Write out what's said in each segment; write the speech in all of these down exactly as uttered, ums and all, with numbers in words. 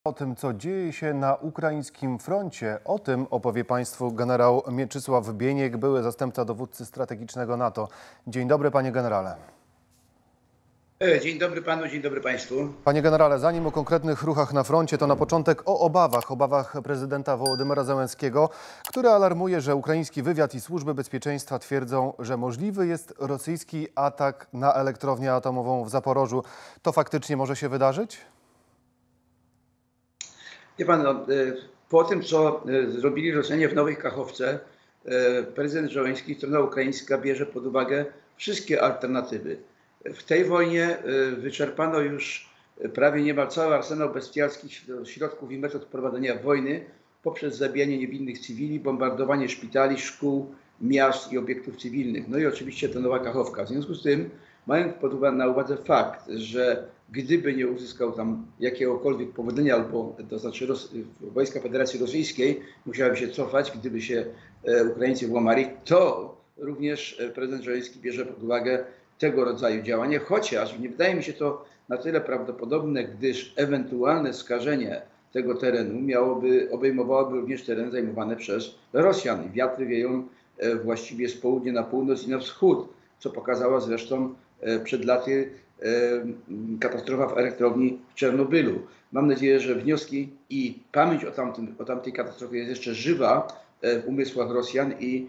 O tym, co dzieje się na ukraińskim froncie, o tym opowie Państwu generał Mieczysław Bieniek, były zastępca dowódcy strategicznego NATO. Dzień dobry, panie generale. Dzień dobry panu, dzień dobry państwu. Panie generale, zanim o konkretnych ruchach na froncie, to na początek o obawach, obawach prezydenta Wołodymyra Zełenskiego, który alarmuje, że ukraiński wywiad i służby bezpieczeństwa twierdzą, że możliwy jest rosyjski atak na elektrownię atomową w Zaporożu. To faktycznie może się wydarzyć? Wie pan, no, po tym, co zrobili Rosjanie w Nowej Kachowce, prezydent Zełenski, strona ukraińska bierze pod uwagę wszystkie alternatywy. W tej wojnie wyczerpano już prawie niemal cały arsenał bestialskich środków i metod prowadzenia wojny poprzez zabijanie niewinnych cywili, bombardowanie szpitali, szkół, miast i obiektów cywilnych. No i oczywiście to Nowa Kachowka. W związku z tym, mając pod uwagę, na uwadze fakt, że gdyby nie uzyskał tam jakiegokolwiek powodzenia, albo to znaczy Ros wojska Federacji Rosyjskiej musiałyby się cofać, gdyby się e, Ukraińcy włamali, to również prezydent Zełenski bierze pod uwagę tego rodzaju działanie, chociaż nie wydaje mi się to na tyle prawdopodobne, gdyż ewentualne skażenie tego terenu miałoby, obejmowałoby również teren zajmowany przez Rosjan. Wiatry wieją e, właściwie z południa na północ i na wschód, co pokazała zresztą e, przed laty katastrofa w elektrowni w Czernobylu. Mam nadzieję, że wnioski i pamięć o, tamtym, o tamtej katastrofie jest jeszcze żywa w umysłach Rosjan i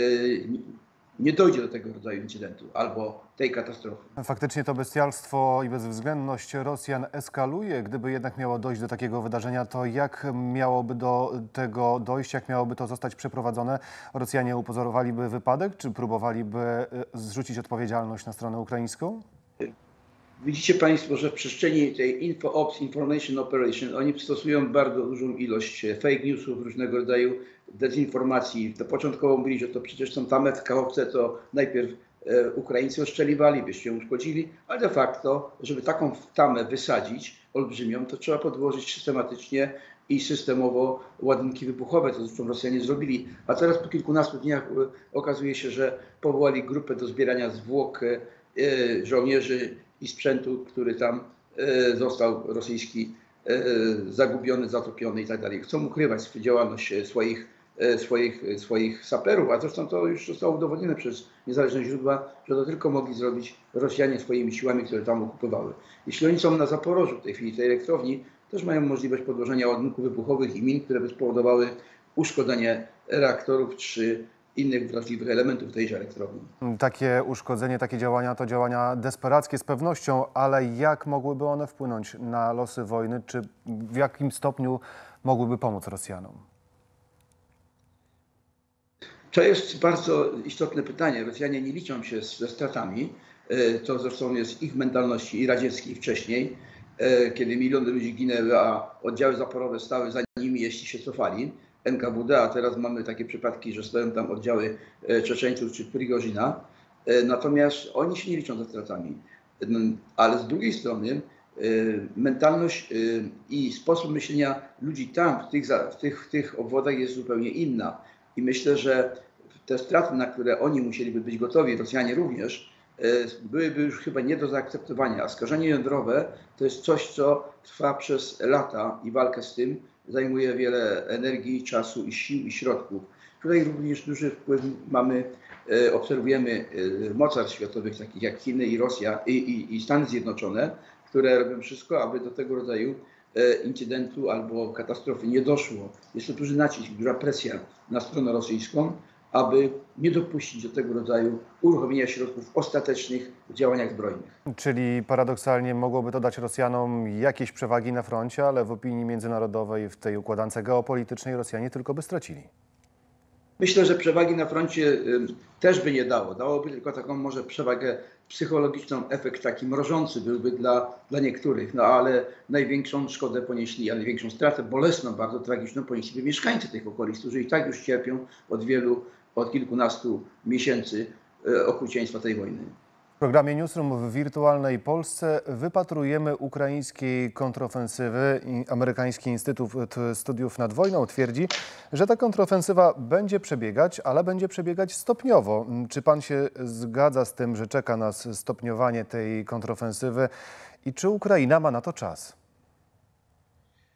nie dojdzie do tego rodzaju incydentu albo tej katastrofy. Faktycznie to bestialstwo i bezwzględność Rosjan eskaluje. Gdyby jednak miało dojść do takiego wydarzenia, to jak miałoby do tego dojść, jak miałoby to zostać przeprowadzone? Rosjanie upozorowaliby wypadek, czy próbowaliby zrzucić odpowiedzialność na stronę ukraińską? Widzicie państwo, że w przestrzeni tej info-ops, information operation, oni stosują bardzo dużą ilość fake newsów, różnego rodzaju dezinformacji. To początkowo mówili, że to przecież są tamy w Kachowce, to najpierw e, Ukraińcy ostrzeliwali, byście się uszkodzili, ale de facto, żeby taką tamę wysadzić olbrzymią, to trzeba podłożyć systematycznie i systemowo ładunki wybuchowe, to zresztą Rosjanie zrobili. A teraz po kilkunastu dniach e, okazuje się, że powołali grupę do zbierania zwłok e, żołnierzy i sprzętu, który tam e, został rosyjski e, zagubiony, zatopiony i tak dalej. Chcą ukrywać działalność swoich, e, swoich, swoich saperów, a zresztą to już zostało udowodnione przez niezależne źródła, że to tylko mogli zrobić Rosjanie swoimi siłami, które tam okupowały. Jeśli oni są na Zaporożu w tej chwili, tej elektrowni, też mają możliwość podłożenia ładunków wybuchowych i min, które by spowodowały uszkodzenie reaktorów czy innych wrażliwych elementów tejże elektrowni. Takie uszkodzenie, takie działania to działania desperackie z pewnością, ale jak mogłyby one wpłynąć na losy wojny? Czy w jakim stopniu mogłyby pomóc Rosjanom? To jest bardzo istotne pytanie. Rosjanie nie liczą się ze stratami. To zresztą jest ich mentalności i radzieckiej wcześniej, kiedy miliony ludzi ginęły, a oddziały zaporowe stały za nimi, jeśli się cofali. N K W D, a teraz mamy takie przypadki, że stoją tam oddziały Czeczeńców czy Prigozina. Natomiast oni się nie liczą ze stratami. Ale z drugiej strony mentalność i sposób myślenia ludzi tam, w tych, w tych, w tych obwodach jest zupełnie inna. I myślę, że te straty, na które oni musieliby być gotowi, Rosjanie również, byłyby już chyba nie do zaakceptowania. A skażenie jądrowe to jest coś, co trwa przez lata i walkę z tym zajmuje wiele energii, czasu i sił i środków. Tutaj również duży wpływ mamy, obserwujemy mocarstw światowych, takich jak Chiny i Rosja i, i, i Stany Zjednoczone, które robią wszystko, aby do tego rodzaju incydentu albo katastrofy nie doszło. Jest to duży nacisk, duża presja na stronę rosyjską, aby nie dopuścić do tego rodzaju uruchomienia środków ostatecznych w działaniach zbrojnych. Czyli paradoksalnie mogłoby to dać Rosjanom jakieś przewagi na froncie, ale w opinii międzynarodowej, w tej układance geopolitycznej Rosjanie tylko by stracili. Myślę, że przewagi na froncie y, też by nie dało. Dałoby tylko taką może przewagę psychologiczną, efekt taki mrożący byłby dla, dla niektórych, no ale największą szkodę ponieśli, a największą stratę, bolesną, bardzo tragiczną ponieśli mieszkańcy tych okolic, którzy i tak już cierpią od wielu, od kilkunastu miesięcy y, okrucieństwa tej wojny. W programie Newsroom w wirtualnej Polsce wypatrujemy ukraińskiej kontrofensywy. Amerykański Instytut Studiów nad Wojną twierdzi, że ta kontrofensywa będzie przebiegać, ale będzie przebiegać stopniowo. Czy pan się zgadza z tym, że czeka nas stopniowanie tej kontrofensywy i czy Ukraina ma na to czas?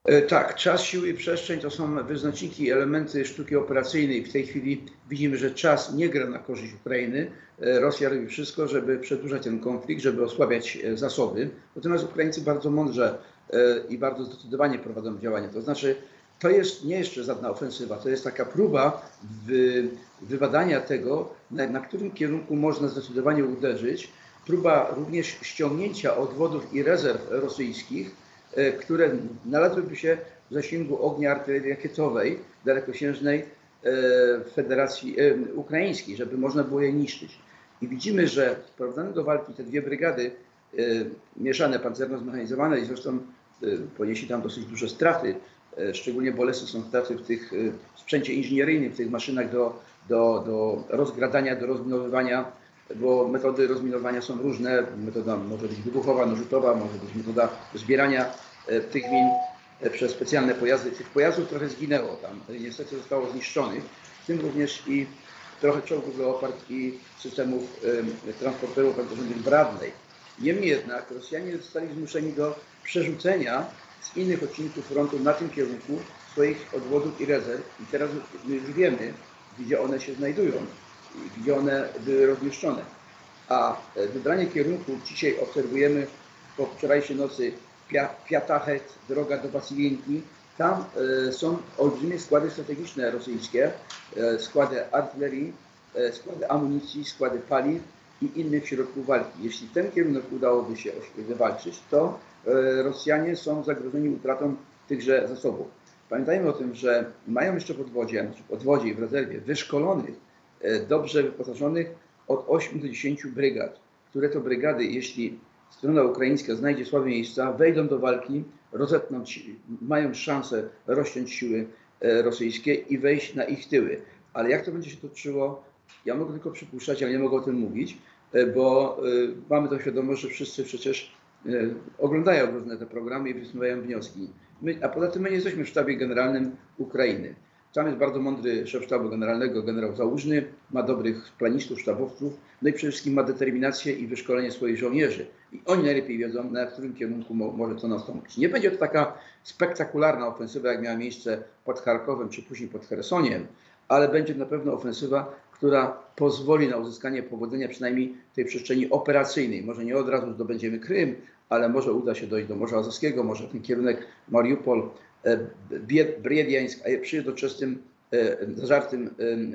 E, Tak, czas, siły i przestrzeń to są wyznaczniki, elementy sztuki operacyjnej. W tej chwili widzimy, że czas nie gra na korzyść Ukrainy. E, Rosja robi wszystko, żeby przedłużać ten konflikt, żeby osłabiać e, zasoby. Natomiast Ukraińcy bardzo mądrze e, i bardzo zdecydowanie prowadzą działania. To znaczy, to jest nie jeszcze żadna ofensywa, to jest taka próba wy, wybadania tego, na, na którym kierunku można zdecydowanie uderzyć. Próba również ściągnięcia odwodów i rezerw rosyjskich, e, które znalazłyby się w zasięgu ognia artylerii rakietowej dalekosiężnej e, Federacji e, Ukraińskiej, żeby można było je niszczyć. I widzimy, że wprowadzane do walki te dwie brygady e, mieszane, pancerno-zmechanizowane i zresztą e, ponieśli tam dosyć duże straty, e, szczególnie bolesne są straty w tych e, sprzęcie inżynieryjnym, w tych maszynach do, do, do rozgradania, do rozminowywania, bo metody rozminowania są różne. Metoda może być wybuchowa, narzutowa, może być metoda zbierania e, tych min e, przez specjalne pojazdy. Tych pojazdów trochę zginęło tam, e, niestety zostało zniszczonych, w tym również i trochę czołgów Leopard i systemów e, transporterów pancernych Bradley. Niemniej jednak Rosjanie zostali zmuszeni do przerzucenia z innych odcinków frontu na tym kierunku swoich odwodów i rezerw. I teraz my już wiemy, gdzie one się znajdują, gdzie one były rozmieszczone. A wybranie kierunku dzisiaj obserwujemy po wczorajszej nocy Piatachet, droga do Wasylienki. Tam e, są olbrzymie składy strategiczne rosyjskie, e, składy artylerii, e, składy amunicji, składy paliw i innych środków walki. Jeśli ten kierunek udałoby się wywalczyć, to e, Rosjanie są zagrożeni utratą tychże zasobów. Pamiętajmy o tym, że mają jeszcze w odwodzie, znaczy w odwodzie i w rezerwie wyszkolonych, e, dobrze wyposażonych od ośmiu do dziesięciu brygad, które to brygady, jeśli strona ukraińska znajdzie słabe miejsca, wejdą do walki, rozetną, mają szansę rozciąć siły e, rosyjskie i wejść na ich tyły. Ale jak to będzie się toczyło, ja mogę tylko przypuszczać, ale nie mogę o tym mówić, e, bo e, mamy to świadomość, że wszyscy przecież e, oglądają różne te programy i wysuwają wnioski. My, a poza tym my nie jesteśmy w sztabie generalnym Ukrainy. Tam jest bardzo mądry szef sztabu generalnego, generał Załużny, ma dobrych planistów, sztabowców, no i przede wszystkim ma determinację i wyszkolenie swoich żołnierzy. I oni najlepiej wiedzą, na którym kierunku mo może to nastąpić. Nie będzie to taka spektakularna ofensywa, jak miała miejsce pod Charkowem czy później pod Chersoniem, ale będzie na pewno ofensywa, która pozwoli na uzyskanie powodzenia przynajmniej w tej przestrzeni operacyjnej. Może nie od razu zdobędziemy Krym, ale może uda się dojść do Morza Azowskiego, może ten kierunek Mariupol, Brediańsk, a przy jednoczesnym zażartym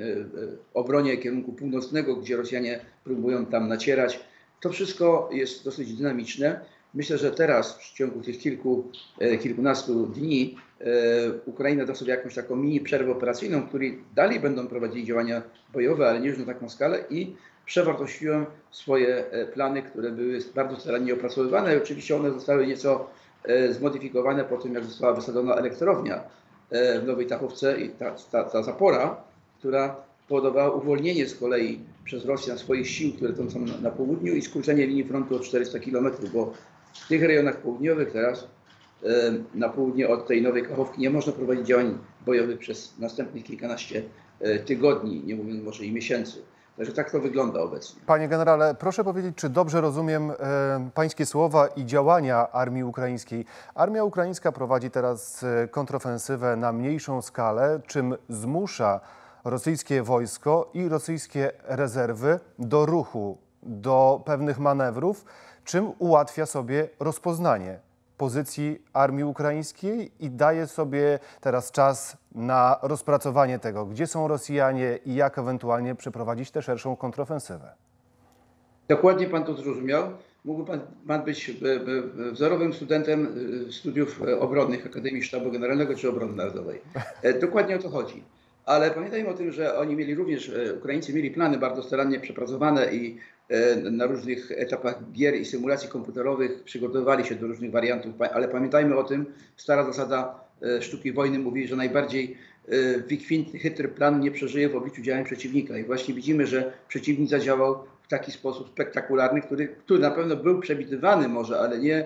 obronie kierunku północnego, gdzie Rosjanie próbują tam nacierać. To wszystko jest dosyć dynamiczne. Myślę, że teraz w ciągu tych kilku, kilkunastu dni Ukraina da sobie jakąś taką mini przerwę operacyjną, w której dalej będą prowadzili działania bojowe, ale nie już na taką skalę i przewartościują swoje plany, które były bardzo starannie opracowywane. Oczywiście one zostały nieco zmodyfikowane po tym, jak została wysadzona elektrownia w Nowej Tachowce i ta, ta, ta zapora, która powodowała uwolnienie z kolei przez Rosjan swoich sił, które tam są na, na południu i skrócenie linii frontu o czterysta kilometrów, bo w tych rejonach południowych teraz e, na południe od tej Nowej Kachowki nie można prowadzić działań bojowych przez następnych kilkanaście e, tygodni, nie mówiąc może i miesięcy. Także tak to wygląda obecnie. Panie generale, proszę powiedzieć, czy dobrze rozumiem e, pańskie słowa i działania armii ukraińskiej. Armia ukraińska prowadzi teraz kontrofensywę na mniejszą skalę, czym zmusza rosyjskie wojsko i rosyjskie rezerwy do ruchu, do pewnych manewrów, czym ułatwia sobie rozpoznanie pozycji armii ukraińskiej i daje sobie teraz czas na rozpracowanie tego, gdzie są Rosjanie i jak ewentualnie przeprowadzić tę szerszą kontrofensywę. Dokładnie pan to zrozumiał. Mógłby pan, pan być wzorowym studentem studiów obronnych Akademii Sztabu Generalnego czy Obrony Narodowej. Dokładnie o to chodzi. Ale pamiętajmy o tym, że oni mieli również, Ukraińcy mieli plany bardzo starannie przepracowane i na różnych etapach gier i symulacji komputerowych przygotowywali się do różnych wariantów, ale pamiętajmy o tym, stara zasada sztuki wojny mówi, że najbardziej wykwintny, chytry plan nie przeżyje w obliczu działań przeciwnika. I właśnie widzimy, że przeciwnik zadziałał w taki sposób spektakularny, który, który na pewno był przewidywany może, ale nie,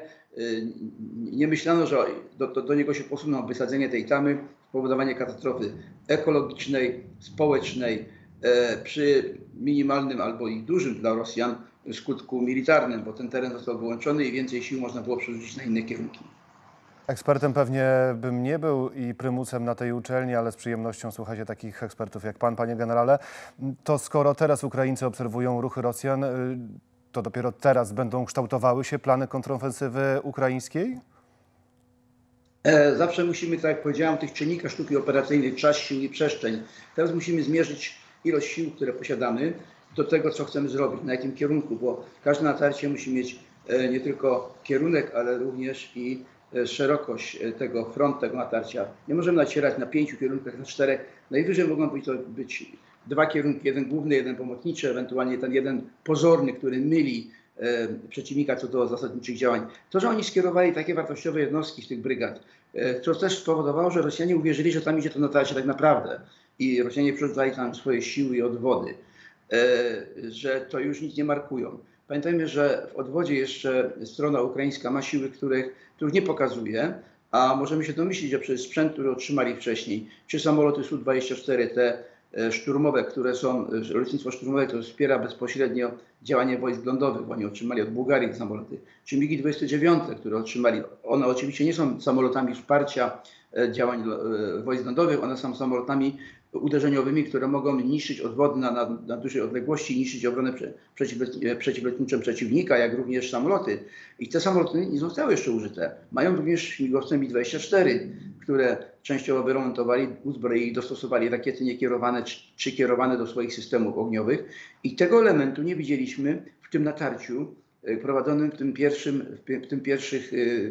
nie myślano, że do, do, do niego się posuną. Wysadzenie tej tamy, spowodowanie katastrofy ekologicznej, społecznej, e, przy minimalnym albo i dużym dla Rosjan skutku militarnym, bo ten teren został wyłączony i więcej sił można było przerzucić na inne kierunki. Ekspertem pewnie bym nie był i prymusem na tej uczelni, ale z przyjemnością słucha się takich ekspertów jak pan, panie generale. To skoro teraz Ukraińcy obserwują ruchy Rosjan, to dopiero teraz będą kształtowały się plany kontrofensywy ukraińskiej? Zawsze musimy, tak jak powiedziałem, tych czynnikach sztuki operacyjnej, czas, sił i przestrzeń. Teraz musimy zmierzyć ilość sił, które posiadamy, do tego, co chcemy zrobić, na jakim kierunku, bo każde natarcie musi mieć nie tylko kierunek, ale również i szerokość tego frontu, tego natarcia. Nie możemy nacierać na pięciu kierunkach, na czterech. Najwyżej mogą być to być dwa kierunki, jeden główny, jeden pomocniczy, ewentualnie ten jeden pozorny, który myli e, przeciwnika co do zasadniczych działań. To, że oni skierowali takie wartościowe jednostki z tych brygad, e, to też spowodowało, że Rosjanie uwierzyli, że tam idzie to natarcie tak naprawdę. I Rosjanie przerzucali tam swoje siły i odwody, e, że to już nic nie markują. Pamiętajmy, że w odwodzie jeszcze strona ukraińska ma siły, których, których nie pokazuje, a możemy się domyślić, że przez sprzęt, który otrzymali wcześniej, czy samoloty S U dwadzieścia cztery, te szturmowe, które są, lotnictwo szturmowe, to wspiera bezpośrednio działanie wojsk lądowych. Oni otrzymali od Bułgarii te samoloty. Czy MiGi dwadzieścia dziewięć, które otrzymali, one oczywiście nie są samolotami wsparcia działań wojsk lądowych, one są samolotami uderzeniowymi, które mogą niszczyć odwody na, na, na dużej odległości, niszczyć obronę prze, przeciwlotniczą przeciwnika, jak również samoloty. I te samoloty nie zostały jeszcze użyte. Mają również śmigłowce MiG dwadzieścia cztery, które częściowo wyremontowali, uzbroili, dostosowali rakiety niekierowane czy, czy kierowane do swoich systemów ogniowych. I tego elementu nie widzieliśmy w tym natarciu prowadzonym w tym, pierwszym, w tym pierwszych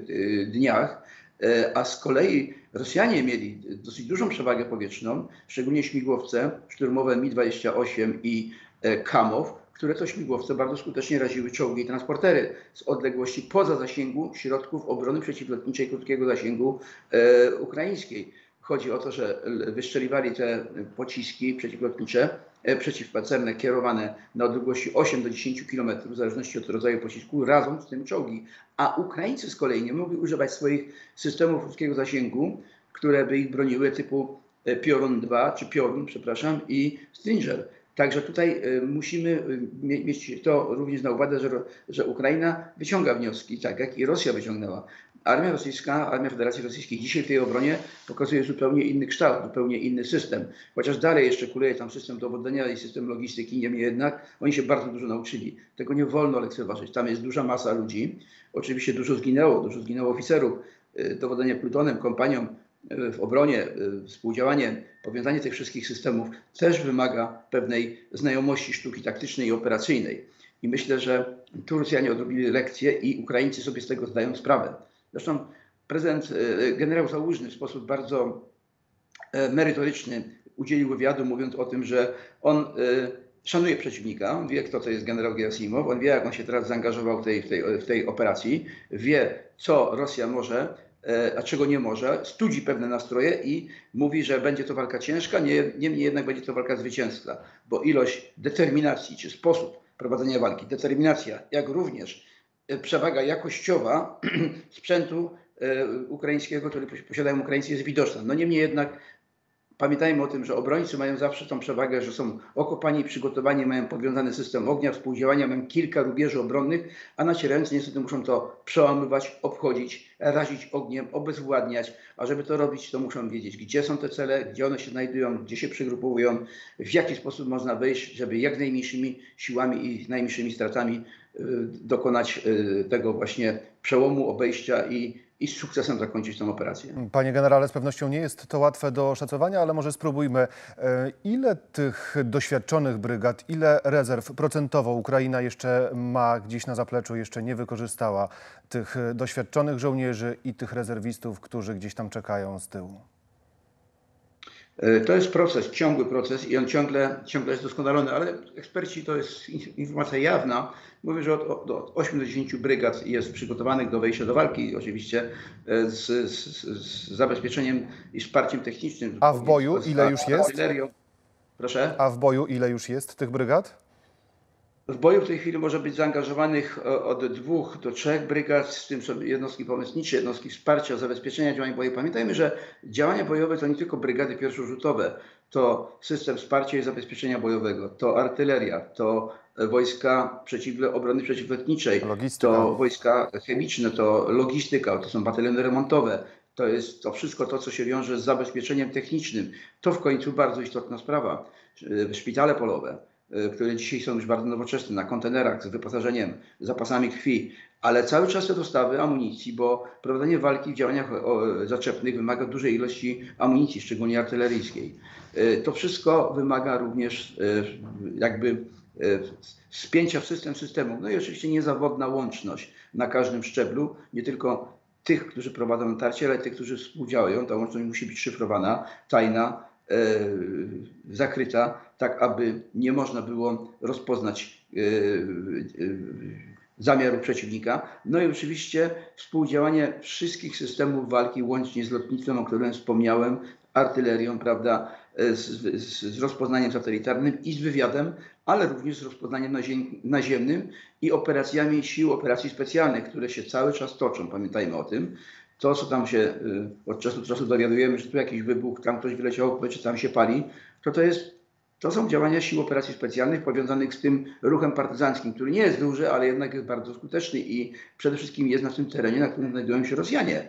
dniach. A z kolei Rosjanie mieli dosyć dużą przewagę powietrzną, szczególnie śmigłowce szturmowe MiG dwadzieścia osiem i Kamow, które to śmigłowce bardzo skutecznie raziły czołgi i transportery z odległości poza zasięgu środków obrony przeciwlotniczej krótkiego zasięgu e, ukraińskiej. Chodzi o to, że wystrzeliwali te pociski przeciwlotnicze, e, przeciwpancerne kierowane na odległości osiem do dziesięciu kilometrów, w zależności od rodzaju pocisku, razem z tym czołgi. A Ukraińcy z kolei nie mogli używać swoich systemów krótkiego zasięgu, które by ich broniły, typu Piorun dwa, czy Piorun, przepraszam, i Stinger. Także tutaj musimy mieć to również na uwadze, że, że Ukraina wyciąga wnioski, tak jak i Rosja wyciągnęła. Armia rosyjska, Armia Federacji Rosyjskiej dzisiaj w tej obronie pokazuje zupełnie inny kształt, zupełnie inny system. Chociaż dalej jeszcze kuleje tam system dowodzenia i system logistyki, niemniej jednak oni się bardzo dużo nauczyli. Tego nie wolno lekceważyć. Tam jest duża masa ludzi. Oczywiście dużo zginęło, dużo zginęło oficerów. Dowodzenie plutonem, kompanią w obronie, współdziałanie, powiązanie tych wszystkich systemów też wymaga pewnej znajomości sztuki taktycznej i operacyjnej. I myślę, że tu Rosjanie odrobili lekcję i Ukraińcy sobie z tego zdają sprawę. Zresztą prezydent, generał Załużny w sposób bardzo merytoryczny udzielił wywiadu, mówiąc o tym, że on szanuje przeciwnika, on wie, kto to jest generał Gerasimow, on wie, jak on się teraz zaangażował w tej, w tej, w tej operacji, wie, co Rosja może, a czego nie może, studzi pewne nastroje i mówi, że będzie to walka ciężka, niemniej jednak będzie to walka zwycięska, bo ilość determinacji czy sposób prowadzenia walki, determinacja, jak również przewaga jakościowa sprzętu ukraińskiego, który posiadają Ukraińcy, jest widoczna. No niemniej jednak pamiętajmy o tym, że obrońcy mają zawsze tą przewagę, że są okopani, przygotowani, mają powiązany system ognia, współdziałania, mają kilka rubieży obronnych, a nacierający niestety muszą to przełamywać, obchodzić, razić ogniem, obezwładniać. A żeby to robić, to muszą wiedzieć, gdzie są te cele, gdzie one się znajdują, gdzie się przygrupowują, w jaki sposób można wejść, żeby jak najmniejszymi siłami i najmniejszymi stratami y, dokonać y, tego właśnie przełomu, obejścia i i z sukcesem zakończyć tę operację. Panie generale, z pewnością nie jest to łatwe do oszacowania, ale może spróbujmy. Ile tych doświadczonych brygad, ile rezerw procentowo Ukraina jeszcze ma gdzieś na zapleczu, jeszcze nie wykorzystała tych doświadczonych żołnierzy i tych rezerwistów, którzy gdzieś tam czekają z tyłu? To jest proces, ciągły proces i on ciągle, ciągle jest doskonalony, ale eksperci, to jest informacja jawna, mówią, że od, od ośmiu do dziesięciu brygad jest przygotowanych do wejścia do walki, oczywiście z, z, z zabezpieczeniem i wsparciem technicznym. A w boju ile już jest? Proszę? A w boju ile już jest tych brygad? W boju w tej chwili może być zaangażowanych e, od dwóch do trzech brygad, z tym są jednostki pomocnicze, jednostki wsparcia, zabezpieczenia działań bojowych. Pamiętajmy, że działania bojowe to nie tylko brygady pierwszorzutowe, to system wsparcia i zabezpieczenia bojowego, to artyleria, to wojska przeciwle, obrony przeciwlotniczej, Logistyka. to wojska chemiczne, to logistyka, to są bataliony remontowe. To jest to wszystko to, co się wiąże z zabezpieczeniem technicznym. To w końcu bardzo istotna sprawa. Szpitale polowe, które dzisiaj są już bardzo nowoczesne, na kontenerach z wyposażeniem, zapasami krwi, ale cały czas te dostawy amunicji, bo prowadzenie walki w działaniach zaczepnych wymaga dużej ilości amunicji, szczególnie artyleryjskiej. To wszystko wymaga również jakby spięcia w system systemów. No i oczywiście niezawodna łączność na każdym szczeblu, nie tylko tych, którzy prowadzą natarcie, ale tych, którzy współdziałają. Ta łączność musi być szyfrowana, tajna, e, zakryta, tak aby nie można było rozpoznać e, e, zamiaru przeciwnika. No i oczywiście współdziałanie wszystkich systemów walki, łącznie z lotnictwem, o którym wspomniałem, artylerią, prawda, z, z, z rozpoznaniem satelitarnym i z wywiadem, ale również z rozpoznaniem naziem, naziemnym i operacjami sił operacji specjalnych, które się cały czas toczą. Pamiętajmy o tym. To, co tam się y, od czasu do czasu dowiadujemy, że tu jakiś wybuch, tam ktoś wyleciał, czy tam się pali, to to jest To są działania sił operacji specjalnych powiązanych z tym ruchem partyzanckim, który nie jest duży, ale jednak jest bardzo skuteczny i przede wszystkim jest na tym terenie, na którym znajdują się Rosjanie.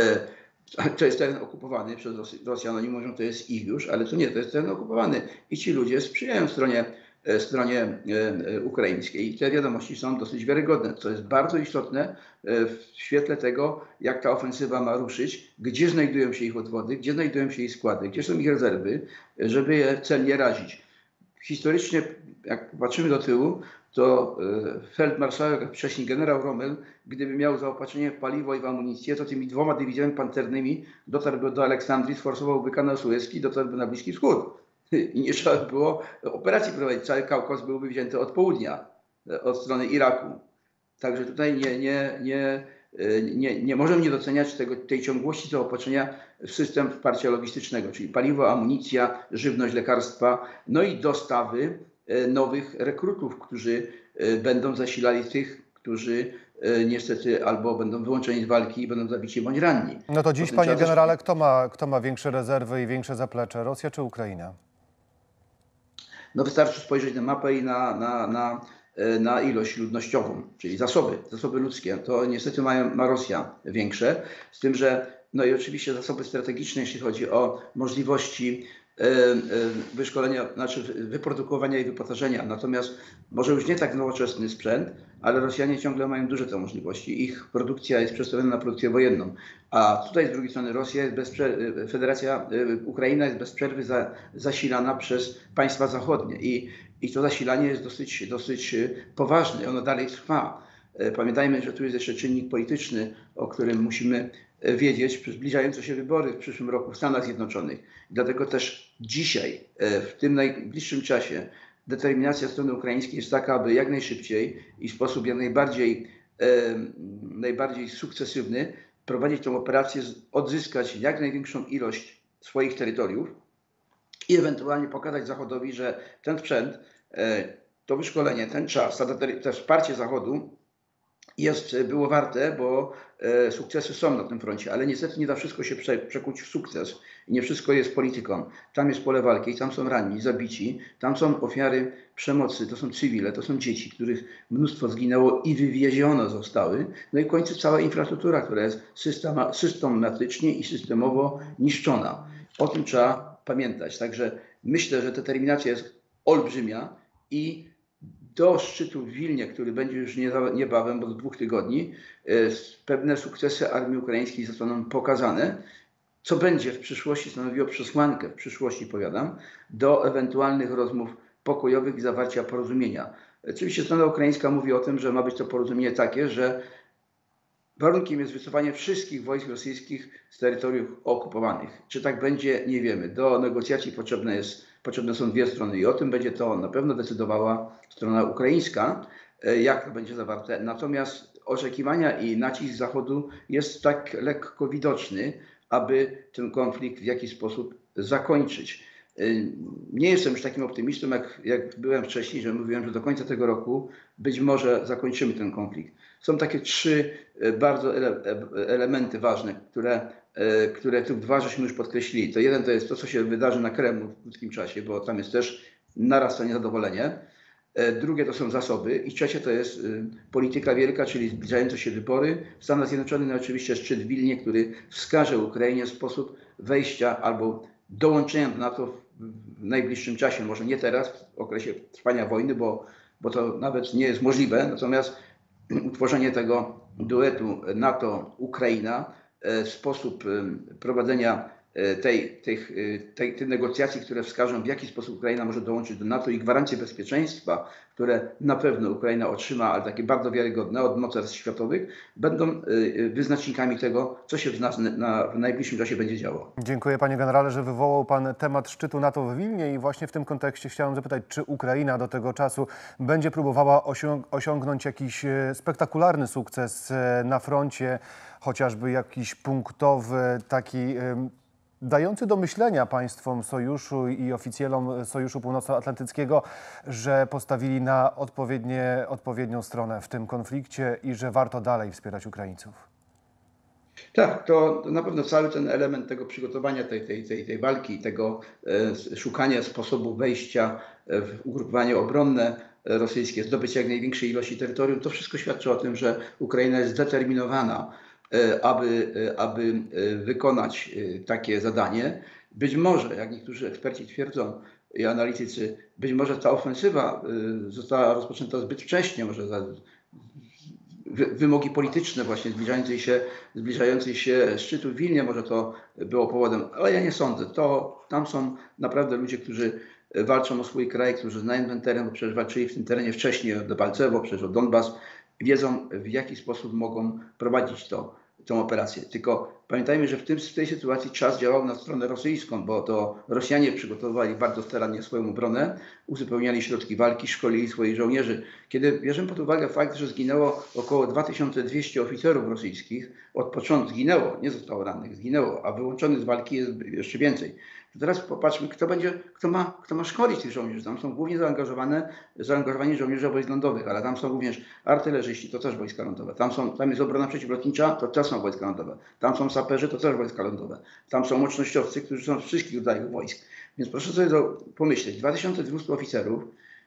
To jest teren okupowany przez Rosjan, oni mówią, to jest ich już, ale to nie, to jest teren okupowany. I ci ludzie sprzyjają stronie, stronie ukraińskiej. I te wiadomości są dosyć wiarygodne, co jest bardzo istotne w świetle tego, jak ta ofensywa ma ruszyć, gdzie znajdują się ich odwody, gdzie znajdują się ich składy, gdzie są ich rezerwy, żeby je celnie razić. Historycznie, jak patrzymy do tyłu, to feldmarszałek, a wcześniej generał Rommel, gdyby miał zaopatrzenie w paliwo i w amunicję, to tymi dwoma dywizjami pancernymi dotarłby do Aleksandrii, sforsowałby kanał Suezki, dotarłby na Bliski Wschód. I nie trzeba by było operacji prowadzić. Cały Kaukaz byłby wzięty od południa, od strony Iraku. Także tutaj nie, nie, nie, nie, nie możemy nie doceniać tego, tej ciągłości zaopatrzenia w system wsparcia logistycznego, czyli paliwo, amunicja, żywność, lekarstwa, no i dostawy nowych rekrutów, którzy będą zasilali tych, którzy niestety albo będą wyłączeni z walki i będą zabici bądź ranni. No to dziś, panie generale, kto ma, kto ma większe rezerwy i większe zaplecze? Rosja czy Ukraina? No wystarczy spojrzeć na mapę i na, na, na, na ilość ludnościową, czyli zasoby, zasoby ludzkie. To niestety ma, ma Rosja większe, z tym, że no i oczywiście zasoby strategiczne, jeśli chodzi o możliwości wyszkolenia, znaczy wyprodukowania i wyposażenia. Natomiast może już nie tak nowoczesny sprzęt, ale Rosjanie ciągle mają duże te możliwości. Ich produkcja jest przestawiona na produkcję wojenną. A tutaj z drugiej strony Rosja jest bez przerwy, Federacja, Ukraina jest bez przerwy za, zasilana przez państwa zachodnie. I, i to zasilanie jest dosyć, dosyć poważne. Ono dalej trwa. Pamiętajmy, że tu jest jeszcze czynnik polityczny, o którym musimy wiedzieć, zbliżające się wybory w przyszłym roku w Stanach Zjednoczonych. Dlatego też dzisiaj, w tym najbliższym czasie, determinacja strony ukraińskiej jest taka, aby jak najszybciej i w sposób jak najbardziej, e, najbardziej sukcesywny prowadzić tę operację, odzyskać jak największą ilość swoich terytoriów i ewentualnie pokazać Zachodowi, że ten sprzęt, e, to wyszkolenie, ten czas, to wsparcie Zachodu jest, było warte, bo e, sukcesy są na tym froncie, ale niestety nie da wszystko się prze, przekuć w sukces i nie wszystko jest polityką. Tam jest pole walki, tam są ranni, zabici, tam są ofiary przemocy, to są cywile, to są dzieci, których mnóstwo zginęło i wywieziono zostały. No i w końcu cała infrastruktura, która jest systema, systematycznie i systemowo niszczona. O tym trzeba pamiętać. Także myślę, że determinacja jest olbrzymia i do szczytu w Wilnie, który będzie już niebawem, bo do dwóch tygodni, pewne sukcesy armii ukraińskiej zostaną pokazane, co będzie w przyszłości stanowiło przesłankę, w przyszłości powiadam, do ewentualnych rozmów pokojowych i zawarcia porozumienia. Oczywiście strona ukraińska mówi o tym, że ma być to porozumienie takie, że warunkiem jest wycofanie wszystkich wojsk rosyjskich z terytoriów okupowanych. Czy tak będzie, nie wiemy. Do negocjacji potrzebne, jest, potrzebne są dwie strony i o tym będzie to na pewno decydowała strona ukraińska, jak to będzie zawarte. Natomiast oczekiwania i nacisk Zachodu jest tak lekko widoczny, aby ten konflikt w jakiś sposób zakończyć. Nie jestem już takim optymistą, jak, jak byłem wcześniej, że mówiłem, że do końca tego roku być może zakończymy ten konflikt. Są takie trzy bardzo ele elementy ważne, które, które tu dwa żeśmy już podkreślili. To jeden to jest to, co się wydarzy na Kremlu w krótkim czasie, bo tam jest też narasta niezadowolenie. Drugie to są zasoby i trzecie to jest polityka wielka, czyli zbliżające się wybory. W Stanach Zjednoczonych no oczywiście szczyt w Wilnie, który wskaże Ukrainie sposób wejścia albo dołączenia do NATO w najbliższym czasie. Może nie teraz, w okresie trwania wojny, bo, bo to nawet nie jest możliwe. Natomiast utworzenie tego duetu NATO-Ukraina, sposób prowadzenia tej, tych, tej, tych negocjacji, które wskażą, w jaki sposób Ukraina może dołączyć do NATO i gwarancje bezpieczeństwa, które na pewno Ukraina otrzyma, ale takie bardzo wiarygodne od mocarstw światowych, będą wyznacznikami tego, co się w, nas, na, w najbliższym czasie będzie działo. Dziękuję panie generale, że wywołał pan temat szczytu NATO w Wilnie i właśnie w tym kontekście chciałem zapytać, czy Ukraina do tego czasu będzie próbowała osiąg osiągnąć jakiś spektakularny sukces na froncie, chociażby jakiś punktowy, taki dający do myślenia państwom sojuszu i oficjalom Sojuszu Północnoatlantyckiego, że postawili na odpowiednie, odpowiednią stronę w tym konflikcie i że warto dalej wspierać Ukraińców. Tak, to na pewno cały ten element tego przygotowania tej, tej, tej, tej walki, tego e, szukania sposobu wejścia w ugrupowanie obronne rosyjskie, zdobycia jak największej ilości terytorium, to wszystko świadczy o tym, że Ukraina jest zdeterminowana, aby, aby wykonać takie zadanie. Być może, jak niektórzy eksperci twierdzą i analitycy, być może ta ofensywa została rozpoczęta zbyt wcześnie, może za wymogi polityczne właśnie zbliżającej się, zbliżającej się szczytu w Wilnie, może to było powodem, ale ja nie sądzę. To, tam są naprawdę ludzie, którzy walczą o swój kraj, którzy znają ten teren, bo przecież walczyli w tym terenie wcześniej o Debalcewo, przecież o Donbas, wiedzą, w jaki sposób mogą prowadzić to, tę operację. Tylko pamiętajmy, że w, tym, w tej sytuacji czas działał na stronę rosyjską, bo to Rosjanie przygotowywali bardzo starannie swoją obronę, uzupełniali środki walki, szkolili swoich żołnierzy. Kiedy bierzemy pod uwagę fakt, że zginęło około dwa tysiące dwieście oficerów rosyjskich, od początku zginęło, nie zostało rannych, zginęło, a wyłączonych z walki jest jeszcze więcej. To teraz popatrzmy, kto będzie, kto ma, kto ma szkolić tych żołnierzy. Tam są głównie zaangażowane, zaangażowani żołnierze wojsk lądowych, ale tam są również artylerzyści, to też wojska lądowe. Tam, są, tam jest obrona przeciwlotnicza, to też są wojska lądowe. Tam są saperzy, to też wojska lądowe. Tam są łącznościowcy, którzy są z wszystkich rodzajów wojsk. Więc proszę sobie to pomyśleć, dwa tysiące dwieście oficerów,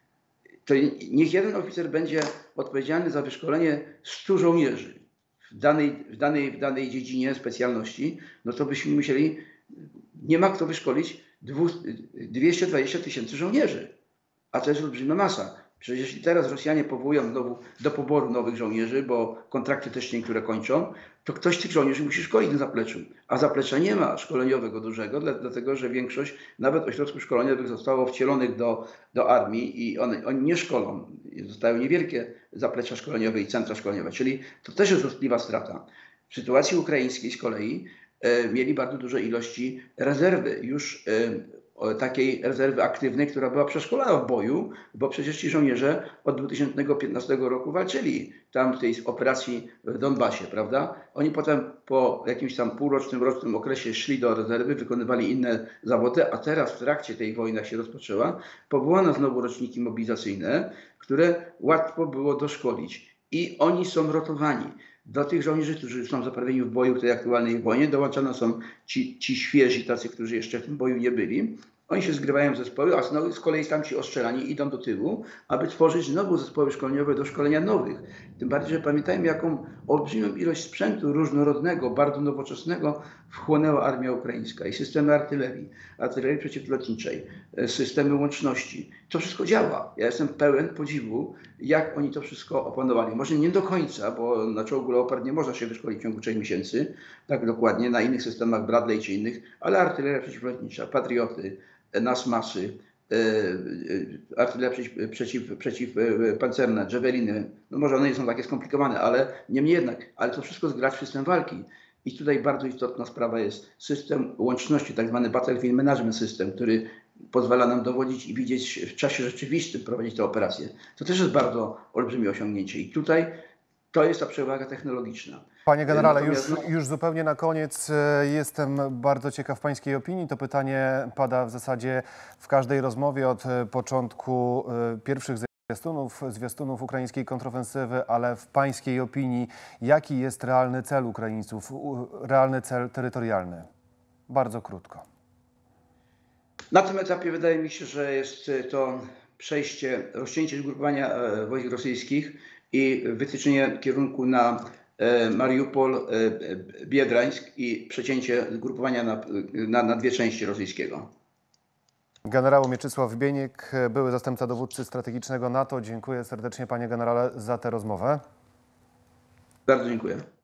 to niech jeden oficer będzie odpowiedzialny za wyszkolenie stu żołnierzy w danej, w danej, w danej dziedzinie specjalności, no to byśmy musieli, nie ma kto wyszkolić dwieście dwadzieścia tysięcy żołnierzy, a to jest olbrzymia masa. Przecież jeśli teraz Rosjanie powołują do, do poboru nowych żołnierzy, bo kontrakty też się niektóre kończą, to ktoś tych żołnierzy musi szkolić na zapleczu. A zaplecza nie ma szkoleniowego dużego, dlatego że większość nawet ośrodków szkoleniowych zostało wcielonych do, do armii i one, oni nie szkolą. Zostają niewielkie zaplecza szkoleniowe i centra szkoleniowe, czyli to też jest dotkliwa strata. W sytuacji ukraińskiej z kolei e, mieli bardzo duże ilości rezerwy już e, takiej rezerwy aktywnej, która była przeszkolona w boju, bo przecież ci żołnierze od dwa tysiące piętnastego roku walczyli tam w tej operacji w Donbasie, prawda? Oni potem po jakimś tam półrocznym, rocznym okresie szli do rezerwy, wykonywali inne zawody, a teraz w trakcie tej wojny, jak się rozpoczęła, powołano znowu roczniki mobilizacyjne, które łatwo było doszkolić i oni są rotowani. Do tych żołnierzy, którzy są zaprawieni w boju w tej aktualnej wojnie, dołączane są ci, ci świeżi, tacy, którzy jeszcze w tym boju nie byli. Oni się zgrywają w zespoły, a znowu z kolei tamci ostrzelani idą do tyłu, aby tworzyć znowu zespoły szkoleniowe do szkolenia nowych. Tym bardziej, że pamiętajmy, jaką olbrzymią ilość sprzętu różnorodnego, bardzo nowoczesnego wchłonęła armia ukraińska i systemy artylerii, artylerii przeciwlotniczej, systemy łączności. To wszystko działa. Ja jestem pełen podziwu, jak oni to wszystko opanowali. Może nie do końca, bo na czołgu Leopard nie można się wyszkolić w ciągu trzech miesięcy, tak dokładnie, na innych systemach Bradley czy innych, ale artyleria przeciwlotnicza, Patrioty, NASMASy, artyleria przeciw, przeciw, przeciwpancerna, Javeliny, no może one nie są takie skomplikowane, ale niemniej jednak, ale to wszystko zgrać w system walki. I tutaj bardzo istotna sprawa jest system łączności, tak zwany Battlefield Management System, który pozwala nam dowodzić i widzieć w czasie rzeczywistym, prowadzić te operacje. To też jest bardzo olbrzymie osiągnięcie. I tutaj To jest ta przewaga technologiczna. Panie generale, już, Natomiast, no, już zupełnie na koniec e, jestem bardzo ciekaw pańskiej opinii. To pytanie pada w zasadzie w każdej rozmowie od e, początku e, pierwszych zwiastunów, zwiastunów ukraińskiej kontrofensywy, ale w pańskiej opinii, jaki jest realny cel Ukraińców, u- realny cel terytorialny? Bardzo krótko. na tym etapie wydaje mi się, że jest to przejście, rozcięcie zgrupowania e, wojsk rosyjskich i wytyczenie kierunku na e, Mariupol, e, Biedrańsk i przecięcie zgrupowania na, na, na dwie części rosyjskiego. Generał Mieczysław Bieniek, były zastępca dowódcy strategicznego NATO. Dziękuję serdecznie, panie generale, za tę rozmowę. Bardzo dziękuję.